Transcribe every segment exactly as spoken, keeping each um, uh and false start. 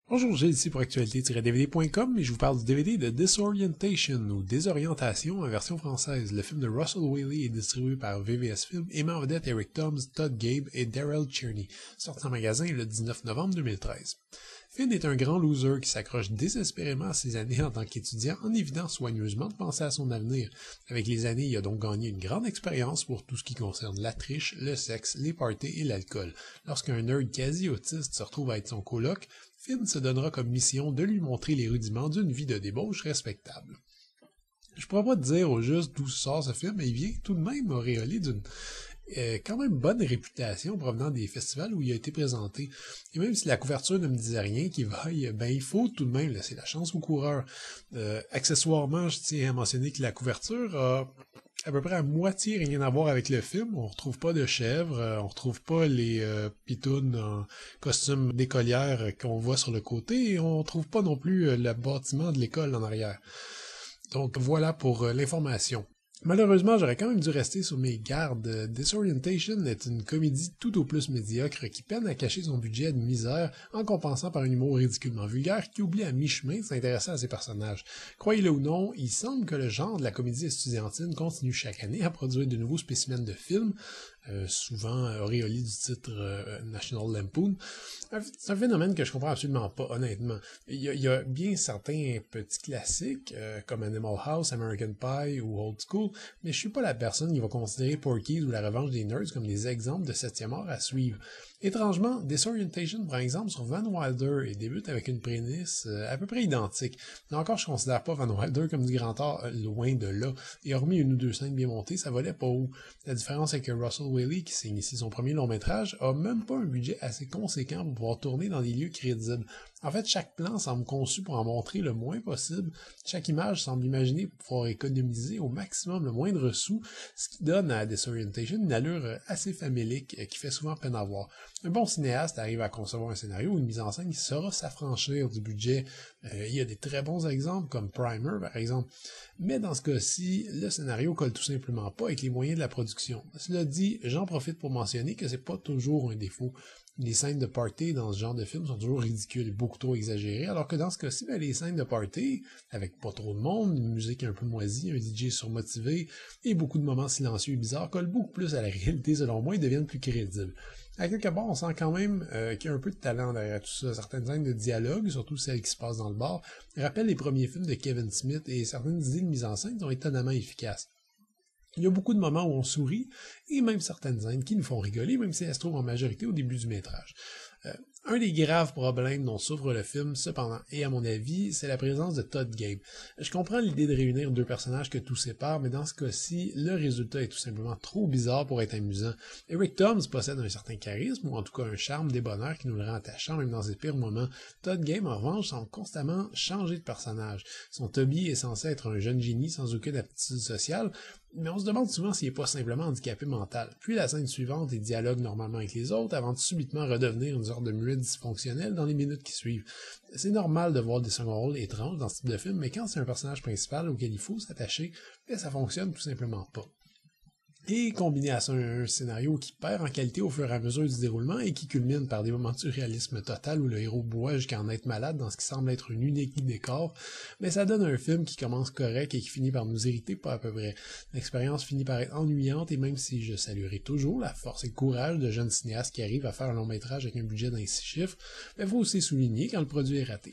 Bonjour, Gilles ici pour actualité tiret d v d point com et je vous parle du D V D de Disorientation ou Désorientation en version française. Le film de Russell Whaley est distribué par V V S Films et met en vedette Eric Toms, Todd Gabe et Darrell Cherney, sorti en magasin le dix-neuf novembre deux mille treize. Finn est un grand loser qui s'accroche désespérément à ses années en tant qu'étudiant en évitant soigneusement de penser à son avenir. Avec les années, il a donc gagné une grande expérience pour tout ce qui concerne la triche, le sexe, les parties et l'alcool. Lorsqu'un nerd quasi autiste se retrouve à être son coloc, Finn se donnera comme mission de lui montrer les rudiments d'une vie de débauche respectable. Je pourrais pas te dire au juste d'où sort ce film, mais il vient tout de même auréolé d'une euh, quand même bonne réputation provenant des festivals où il a été présenté. Et même si la couverture ne me disait rien qui vaille, ben il faut tout de même laisser la chance aux coureurs. Euh, accessoirement, je tiens à mentionner que la couverture a à peu près à moitié rien à voir avec le film. On retrouve pas de chèvres, euh, on retrouve pas les euh, pitounes en costume d'écolière euh, qu'on voit sur le côté, et on trouve pas non plus euh, le bâtiment de l'école en arrière. Donc voilà pour euh, l'information. Malheureusement, j'aurais quand même dû rester sur mes gardes. Disorientation est une comédie tout au plus médiocre qui peine à cacher son budget de misère en compensant par un humour ridiculement vulgaire qui oublie à mi-chemin de s'intéresser à ses personnages. Croyez-le ou non, il semble que le genre de la comédie estudiantine continue chaque année à produire de nouveaux spécimens de films, euh, souvent euh, auréolés du titre euh, National Lampoon. C'est un phénomène que je comprends absolument pas, honnêtement. Il y a, il y a bien certains petits classiques, euh, comme Animal House, American Pie ou Old School, mais je suis pas la personne qui va considérer Porky's ou La Revanche des Nerds comme des exemples de septième art à suivre. Étrangement, Disorientation prend exemple sur Van Wilder et débute avec une prémisse euh, à peu près identique. Là encore, je considère pas Van Wilder comme du grand art, euh, loin de là, et hormis une ou deux scènes bien montées, ça volait pas haut. La différence est que Russell Whaley, qui signe ici son premier long métrage, a même pas un budget assez conséquent pour pouvoir tourner dans des lieux crédibles. En fait, chaque plan semble conçu pour en montrer le moins possible. Chaque image semble imaginée pour pouvoir économiser au maximum le moindre sou, ce qui donne à Disorientation une allure assez famélique qui fait souvent peine à voir. Un bon cinéaste arrive à concevoir un scénario ou une mise en scène qui saura s'affranchir du budget. Euh, il y a des très bons exemples, comme Primer, par exemple. Mais dans ce cas-ci, le scénario colle tout simplement pas avec les moyens de la production. Cela dit, j'en profite pour mentionner que c'est pas toujours un défaut. Les scènes de party dans ce genre de film sont toujours ridicules et beaucoup trop exagérées, alors que dans ce cas-ci, ben, les scènes de party, avec pas trop de monde, une musique un peu moisie, un D J surmotivé et beaucoup de moments silencieux et bizarres, collent beaucoup plus à la réalité selon moi et deviennent plus crédibles. À quelque part, on sent quand même euh, qu'il y a un peu de talent derrière tout ça. Certaines scènes de dialogue, surtout celles qui se passent dans le bar, rappellent les premiers films de Kevin Smith et certaines idées de mise en scène sont étonnamment efficaces. Il y a beaucoup de moments où on sourit, et même certaines scènes qui nous font rigoler, même si elles se trouvent en majorité au début du métrage. Euh, un des graves problèmes dont souffre le film, cependant, et à mon avis, c'est la présence de Todd Gabe. Je comprends l'idée de réunir deux personnages que tout sépare, mais dans ce cas-ci, le résultat est tout simplement trop bizarre pour être amusant. Eric Toms possède un certain charisme, ou en tout cas un charme débonneur qui nous le rend attachant même dans ses pires moments. Todd Gabe, en revanche, semble constamment changer de personnage. Son Toby est censé être un jeune génie sans aucune aptitude sociale, mais on se demande souvent s'il n'est pas simplement handicapé mental. Puis la scène suivante, il dialogue normalement avec les autres avant de subitement redevenir une sorte de muet dysfonctionnel dans les minutes qui suivent. C'est normal de voir des seconds rôles étranges dans ce type de film, mais quand c'est un personnage principal auquel il faut s'attacher, ça fonctionne tout simplement pas. Et combiné à ça un, un scénario qui perd en qualité au fur et à mesure du déroulement et qui culmine par des moments de surréalisme total où le héros boit jusqu'à en être malade dans ce qui semble être un unique décor, mais ça donne un film qui commence correct et qui finit par nous irriter pas à peu près. L'expérience finit par être ennuyante et même si je saluerai toujours la force et le courage de jeunes cinéastes qui arrivent à faire un long métrage avec un budget d'un six chiffres, il faut aussi souligner quand le produit est raté.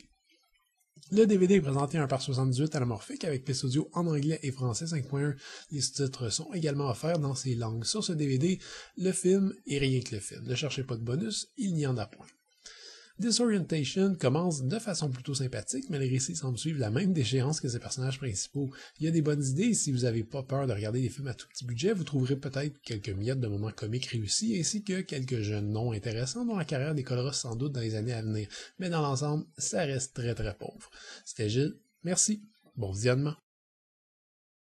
Le D V D est présenté un par soixante-dix-huit anamorphique avec piste audio en anglais et français cinq point un. Les sous-titres sont également offerts dans ces langues. Sur ce D V D, le film est rien que le film. Ne cherchez pas de bonus, il n'y en a point. Disorientation commence de façon plutôt sympathique, mais les récits semblent suivre la même déchéance que ses personnages principaux. Il y a des bonnes idées et si vous n'avez pas peur de regarder des films à tout petit budget, vous trouverez peut-être quelques miettes de moments comiques réussis ainsi que quelques jeunes noms intéressants dont la carrière décollera sans doute dans les années à venir. Mais dans l'ensemble, ça reste très très pauvre. C'était Gilles, merci, bon visionnement.